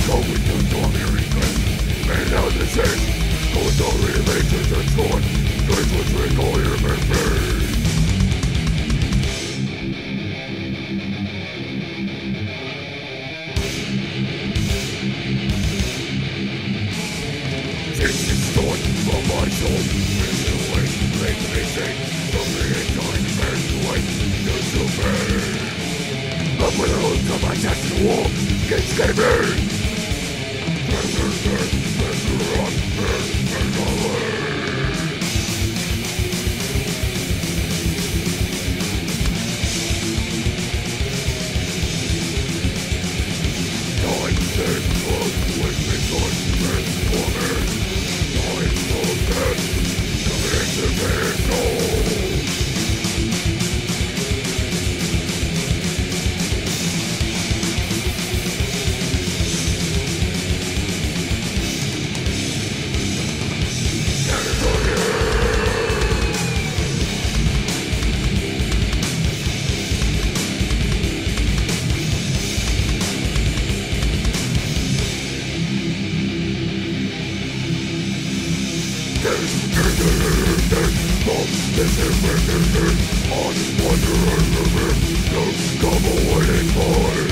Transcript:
Going to America, and out the chase. Going to relate to the score. This was recorded in me. This is thought from my soul. This is way, make me sing. From the time and wait to survive. But when I look at my chest in the wall, it's screaming. This is where on wonder and come away for